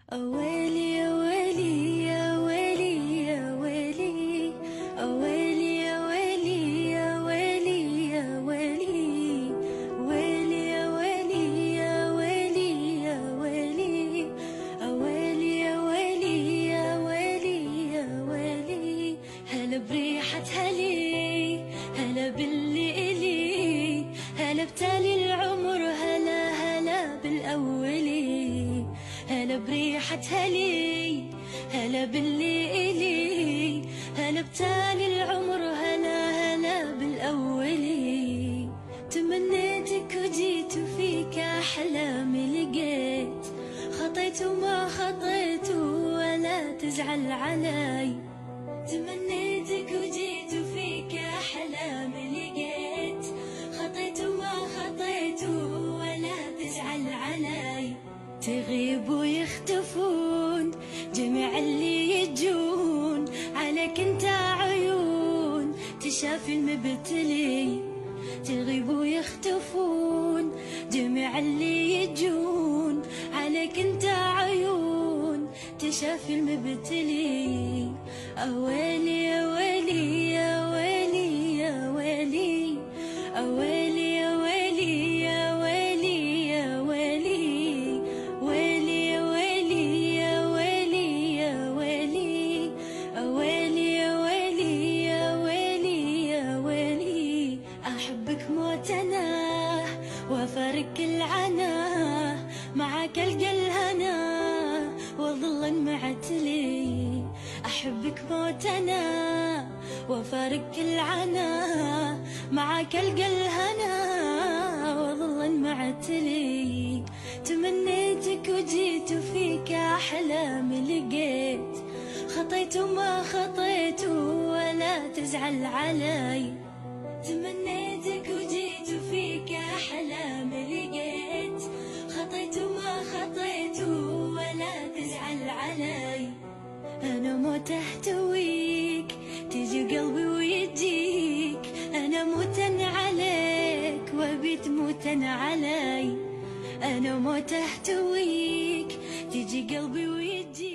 أويلي يا ويلي يا ويلي يا ويلي، أويلي يا ويلي يا ويلي يا ويلي، ويلي يا ويلي يا ويلي يا ويلي، أويلي يا ويلي يا ويلي يا ويلي. هلا بريحة هلي، هلا باللي إلي، هلا بتالي العمر، هلا هلا بالأولي. هلا بريحة هلي، هلا باللي إلي، هلا بتالي العمر، هلا هلا بالأولي. تمنيتك وجيت وفيك أحلامي لقيت، خطيت وما خطيت ولا تزعل علي. تمنيتك وجيت وفيك أحلامي لقيت، خطيت وما خطيت ولا تزعل علي. تغيب ويختفون جميع اللي يجون، عليك انت عيون تشافي المبتلي. تغيب ويختفون جميع اللي يجون، عليك انت عيون تشافي المبتلي. أويلي يا ويلي يا ويلي يا ويلي، أويلي يا ويلي يا ويلي يا ويلي، ويلي يا ويلي يا ويلي يا ويلي، أويلي يا ويلي يا ويلي يا ويلي. أحبك موت أنا وأفارق العنا، معك ألقى الهنا وأظل معتلي. أحبك موت أنا وأفارق العنا، معك ألقى الهنا وأظل معتلي. تمنيتك وجيت وفيك أحلامي لقيت، خطيت وما خطيت ولا تزعل علي. تمنيتك وجيت وفيك أحلامي لقيت، خطيت وما خطيت ولا تزعل علي. أنا موت أحتويك تجي قلبي ويجيك، أنا موتن عليك وبيت موتن علي. أنا موت أحتويك تجي قلبي ويجيك.